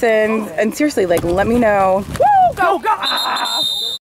and seriously, like, let me know. Woo, go, go!